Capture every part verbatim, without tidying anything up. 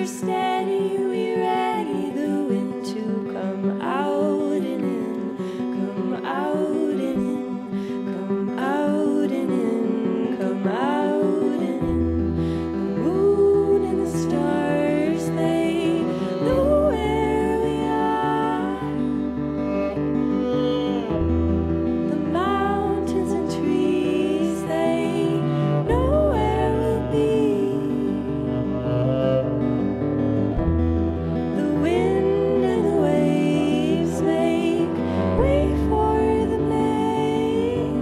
steady, we ready the wind to come out and in, come out and in, come out and in, come out and in. The moon and the stars, they know where we are. The mountains and trees, they know where we'll be. The wind and the waves make way for the maze,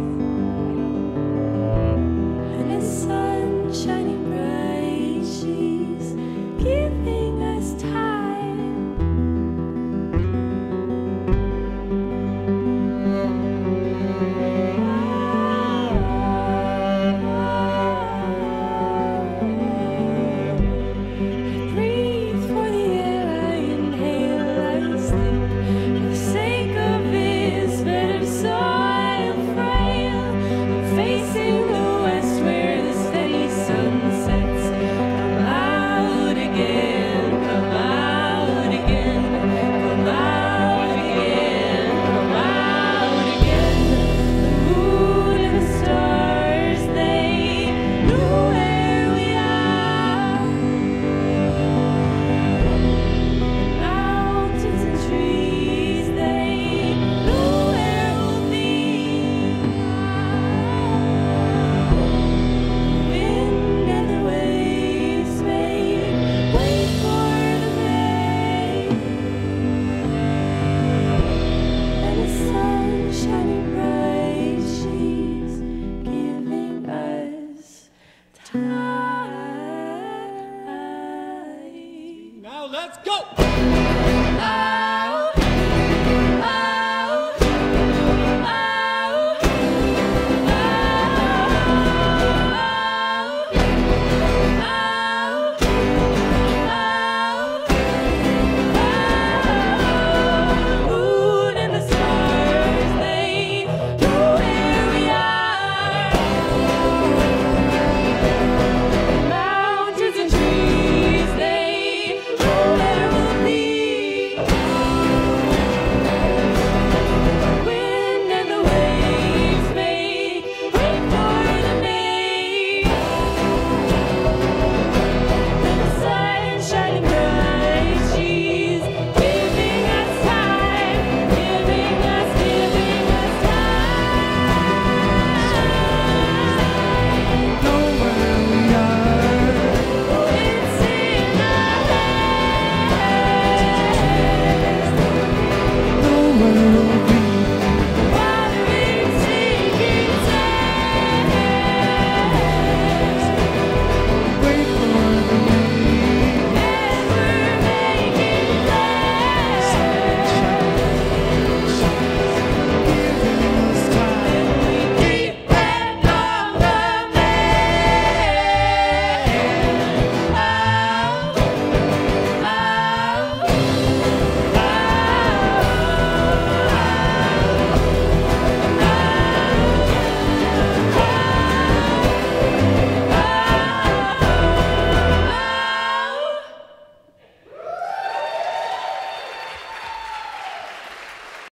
and the sun shining bright, she's giving us time. I breathe for the air, I inhale, I sleep. For the sake of his better soil frail, I'm facing the west where the steady sun sets. Come out again, come out again, come out again, come out again. The moon and the stars, they know where we are. Mountains and trees, they know where we'll be. Wind and the waves make way for the maze, and the sun shining bright, she's giving us time. Now let's go! I